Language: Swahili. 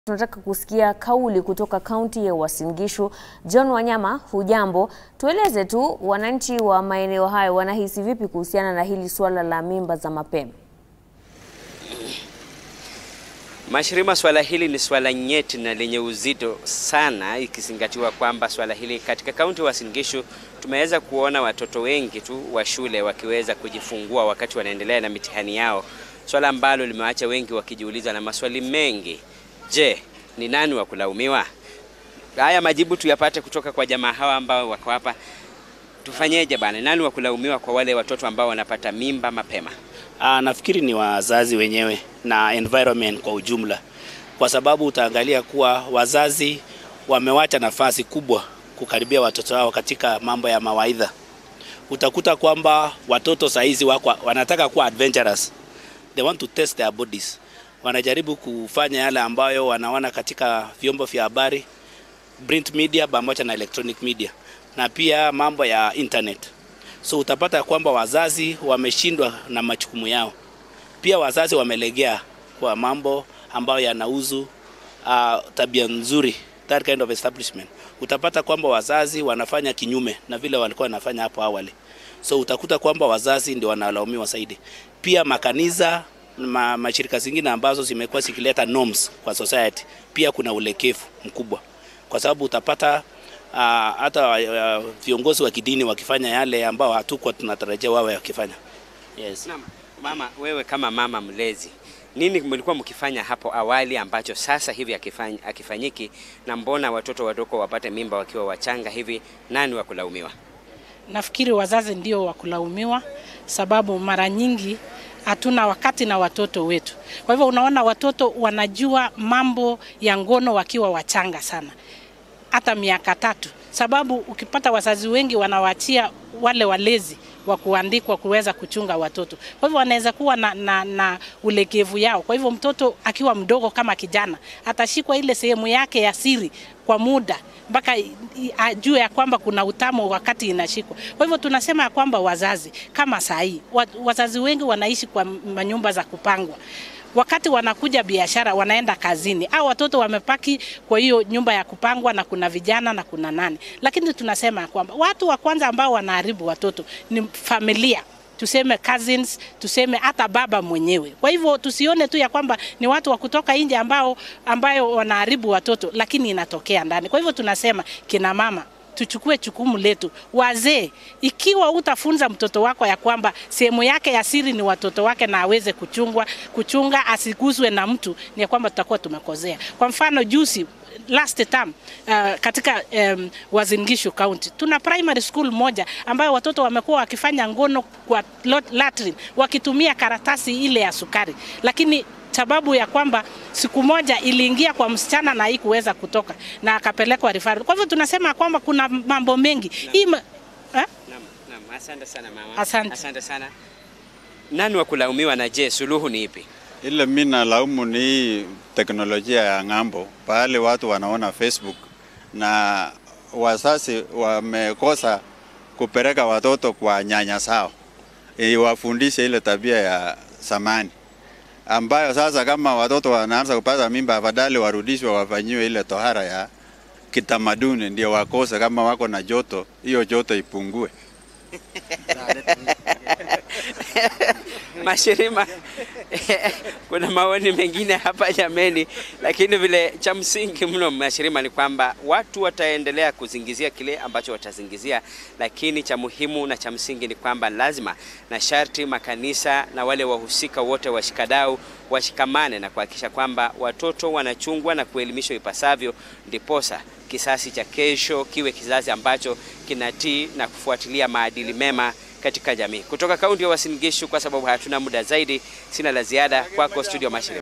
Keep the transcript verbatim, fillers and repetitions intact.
Tunataka kusikia kauli kutoka kaunti ya Uasin Gishu. John Wanyama, hujambo? Tueleze tu wananchi wa maeneo hayo wanahisi vipi kuhusiana na hili swala la mimba za mapema. Mashirima, swala hili ni swala nyeti na lenye uzito sana, ikizingatiwa kwamba swala hili katika kaunti ya Uasin Gishu tumeweza kuona watoto wengi tu wa shule wakiweza kujifungua wakati wanaendelea na mitihani yao. Swala ambalo limewaacha wengi wakijiuliza na maswali mengi. Je, ni nani wa kulaumiwa? Haya majibu tuyapate kutoka kwa jamaa hawa ambao wako hapa. Tufanyeje bana? Nani wa kulaumiwa kwa wale watoto ambao wanapata mimba mapema? Ah, nafikiri ni wazazi wenyewe na environment kwa ujumla. Kwa sababu utaangalia kuwa wazazi wamewacha nafasi kubwa kukaribia watoto wao katika mambo ya mawaidha. Utakuta kwamba watoto saizi wako wanataka kuwa adventurous. They want to test their bodies. Wanajaribu kufanya yale ambayo wanaona katika vyombo vya habari, print media pamoja na electronic media, na pia mambo ya internet. So utapata kwamba wazazi wameshindwa na majukumu yao. Pia wazazi wamelegea kwa mambo ambayo yanauzu uh, tabia nzuri, that kind of establishment. Utapata kwamba wazazi wanafanya kinyume na vile walikuwa wanafanya hapo awali. So utakuta kwamba wazazi ndio wanalaumiwa zaidi. Pia makanisa ma, mashirika zingine ambazo zimekuwa zikileta norms kwa society, pia kuna ulekevu mkubwa. Kwa sababu utapata uh, hata uh, viongozi wa kidini wakifanya yale ambao hatuko tunatarajia wawe wakifanya. Yes. Na, mama, wewe kama mama mlezi, nini mlikuwa mkifanya hapo awali ambacho sasa hivi akifany, akifanyiki, na mbona watoto wadogo wapate mimba wakiwa wachanga hivi? Nani wa kulaumiwa? Nafikiri wazazi ndio wa kulaumiwa, sababu mara nyingi hatuna wakati na watoto wetu. Kwa hivyo unaona watoto wanajua mambo ya ngono wakiwa wachanga sana, hata miaka tatu. Sababu ukipata wazazi wengi wanawachia wale walezi wa kuandikwa kuweza kuchunga watoto. Kwa hivyo wanaweza kuwa na, na, na ulegevu yao. Kwa hivyo mtoto akiwa mdogo kama kijana atashikwa ile sehemu yake ya siri kwa muda mpaka ajue ya kwamba kuna utamu wakati inashikwa. Kwa hivyo tunasema ya kwamba wazazi kama saa hii, wazazi wengi wanaishi kwa manyumba za kupangwa. Wakati wanakuja biashara wanaenda kazini, au watoto wamepaki kwa hiyo nyumba ya kupangwa na kuna vijana na kuna nani. Lakini tunasema kwamba watu wa kwanza ambao wanaharibu watoto ni familia. Tuseme cousins, tuseme hata baba mwenyewe. Kwa hivyo tusione tu ya kwamba ni watu wa kutoka nje ambao ambayo wanaharibu watoto, lakini inatokea ndani. Kwa hivyo tunasema kina mama tuchukue jukumu letu. Wazee, ikiwa utafunza mtoto wako ya kwamba sehemu yake ya siri ni watoto wake na aweze kuchungwa, kuchunga asiguswe na mtu, ni ya kwamba tutakuwa tumekozea. Kwa mfano juzi last term uh, katika um, Uasin Gishu County tuna primary school moja ambayo watoto wamekuwa wakifanya ngono kwa latrine wakitumia karatasi ile ya sukari, lakini sababu ya kwamba siku moja iliingia kwa msichana na haikuweza kutoka na akapelekwa referral. Kwa hivyo tunasema kwamba kuna mambo mengi. Hii ma... Naam, naam, asante sana mama. Asante. Asante sana. Nani wa kulaumiwa na je, suluhu ni ipi? Ile mimi nalaumu ni teknolojia ya ng'ambo. Pale watu wanaona Facebook na wazazi wamekosa kupeleka watoto kwa nyanya sao, ili wafundishe ile tabia ya zamani, ambayo sasa kama watoto wanaanza kupata mimba afadhali warudishwe wafanyiwe ile tohara ya kitamaduni, ndio wakose kama wako na joto, hiyo joto ipungue. Mashirima, kuna maoni mengine hapa jameni, lakini vile cha msingi mno Mashirima ni kwamba watu wataendelea kuzingizia kile ambacho watazingizia, lakini cha muhimu na cha msingi ni kwamba lazima na sharti makanisa na wale wahusika wote washikadau washikamane na kuhakikisha kwamba watoto wanachungwa na kuelimishwa ipasavyo, ndiposa kisasi cha kesho kiwe kizazi ambacho kinatii na kufuatilia maadili mema katika jamii. Kutoka kaunti ya Uasin Gishu, kwa sababu hatuna muda zaidi, sina la ziada, kwako studio Mashirima.